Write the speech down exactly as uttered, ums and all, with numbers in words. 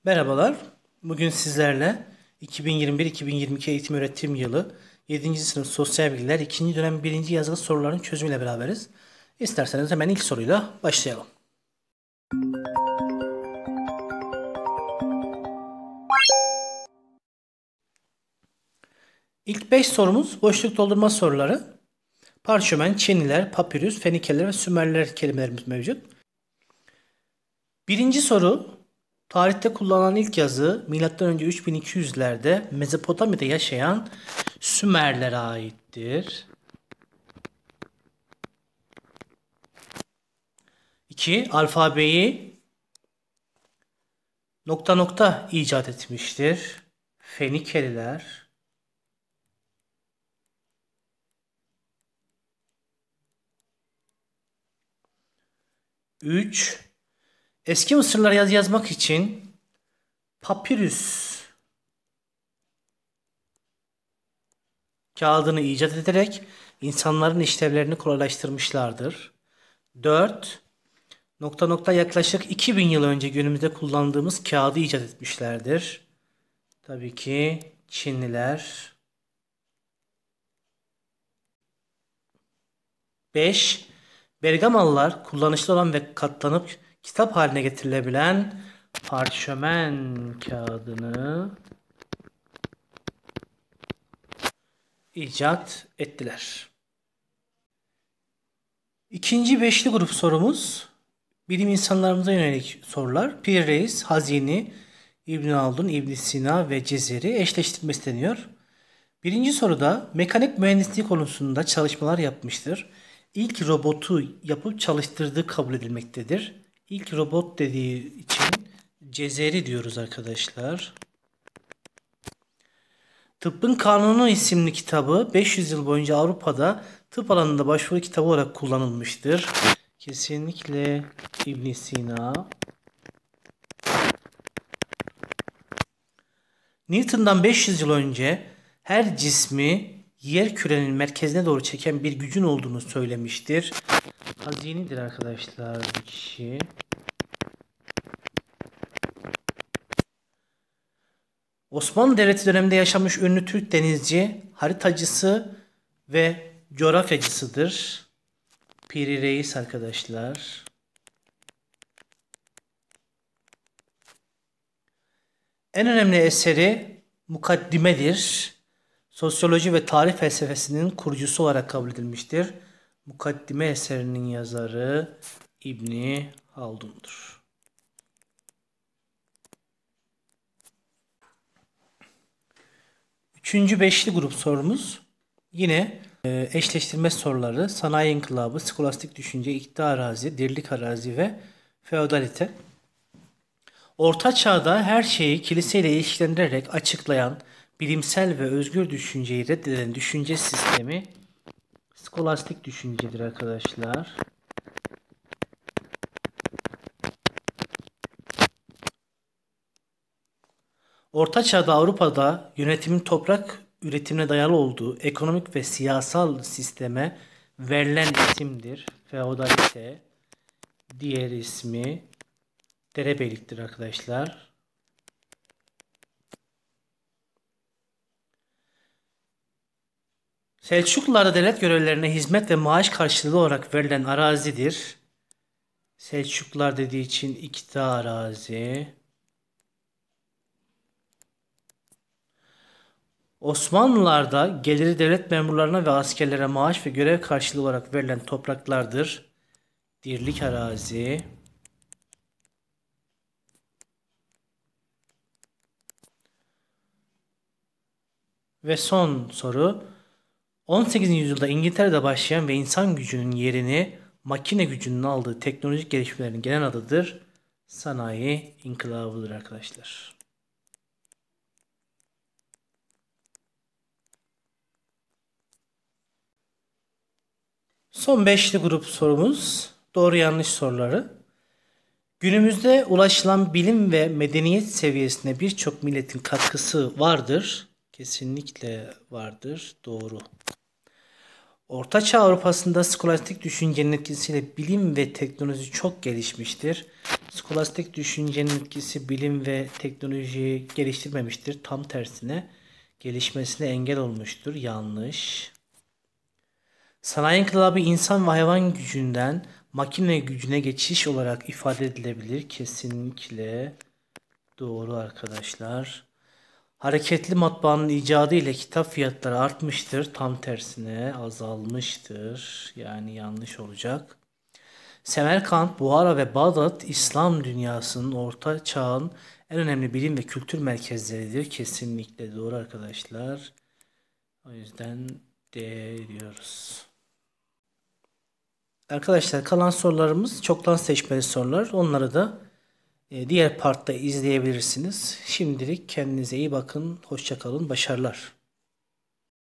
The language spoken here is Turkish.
Merhabalar. Bugün sizlerle iki bin yirmi bir iki bin yirmi iki eğitim öğretim yılı yedinci sınıf sosyal bilgiler ikinci dönem birinci yazılı soruların çözümüyle beraberiz. İsterseniz hemen ilk soruyla başlayalım. İlk beş sorumuz boşluk doldurma soruları. Parşömen, Çiniler, papirüs, Fenikeliler ve Sümerliler kelimelerimiz mevcut. Birinci soru, tarihte kullanılan ilk yazı milattan önce üç bin iki yüzlerde Mezopotamya'da yaşayan Sümerlere aittir. İki, alfabeyi nokta nokta icat etmiştir. Fenikeliler. Üç, eski Mısırlılar yazı yazmak için papirüs kağıdını icat ederek insanların işlevlerini kolaylaştırmışlardır. Dört, nokta nokta yaklaşık iki bin yıl önce günümüzde kullandığımız kağıdı icat etmişlerdir. Tabii ki Çinliler. Beş, Bergamalılar kullanışlı olan ve katlanıp kitap haline getirilebilen parşömen kağıdını icat ettiler. İkinci beşli grup sorumuz bilim insanlarımıza yönelik sorular. Pir Reis, Hazini, İbn Haldun, İbn Sina ve Cezeri eşleştirme isteniyor. Birinci soruda mekanik mühendisliği konusunda çalışmalar yapmıştır. İlk robotu yapıp çalıştırdığı kabul edilmektedir. İlk robot dediği için Cezeri diyoruz arkadaşlar. Tıbbın Kanunu isimli kitabı beş yüz yıl boyunca Avrupa'da tıp alanında başvuru kitabı olarak kullanılmıştır. Kesinlikle İbn Sina. Newton'dan beş yüz yıl önce her cismi yer kürenin merkezine doğru çeken bir gücün olduğunu söylemiştir. Hazinidir arkadaşlar bu kişi. Osmanlı Devleti döneminde yaşamış ünlü Türk denizci, haritacısı ve coğrafyacısıdır. Piri Reis arkadaşlar. En önemli eseri Mukaddime'dir. Sosyoloji ve tarih felsefesinin kurucusu olarak kabul edilmiştir. Mukaddime eserinin yazarı İbni Haldun'dur. Üçüncü beşli grup sorumuz yine e, eşleştirme soruları. Sanayi İnkılabı, skolastik düşünce, iktidar arazi, dirlik arazi ve feodalite. Orta Çağ'da her şeyi kiliseyle ilişkilendirerek açıklayan, bilimsel ve özgür düşünceyi reddeden düşünce sistemi skolastik düşüncedir arkadaşlar. Orta Çağ'da Avrupa'da yönetimin toprak üretimine dayalı olduğu ekonomik ve siyasal sisteme verilen isimdir. Feodalite. Diğer ismi derebeyliktir arkadaşlar. Selçuklularda devlet görevlilerine hizmet ve maaş karşılığı olarak verilen arazidir. Selçuklular dediği için iktidar arazi. Osmanlılarda geliri devlet memurlarına ve askerlere maaş ve görev karşılığı olarak verilen topraklardır. Dirlik arazi. Ve son soru. on sekizinci yüzyılda İngiltere'de başlayan ve insan gücünün yerini makine gücünün aldığı teknolojik gelişmelerin genel adıdır. Sanayi İnkılabı'dır arkadaşlar. Son beşli grup sorumuz doğru yanlış soruları. Günümüzde ulaşılan bilim ve medeniyet seviyesine birçok milletin katkısı vardır. Kesinlikle vardır. Doğru. Orta Çağ Avrupa'sında skolastik düşüncenin etkisiyle bilim ve teknoloji çok gelişmiştir. Skolastik düşüncenin etkisi bilim ve teknolojiyi geliştirmemiştir. Tam tersine gelişmesine engel olmuştur. Yanlış. Sanayi İnkılabı insan ve hayvan gücünden makine gücüne geçiş olarak ifade edilebilir. Kesinlikle doğru arkadaşlar. Hareketli matbaanın icadı ile kitap fiyatları artmıştır. Tam tersine azalmıştır. Yani yanlış olacak. Semerkant, Buhara ve Bağdat İslam dünyasının orta çağın en önemli bilim ve kültür merkezleridir. Kesinlikle doğru arkadaşlar. O yüzden D diyoruz. Arkadaşlar kalan sorularımız çoktan seçmeli sorular. Onları da e, diğer partta izleyebilirsiniz. Şimdilik kendinize iyi bakın. Hoşça kalın. Başarılar.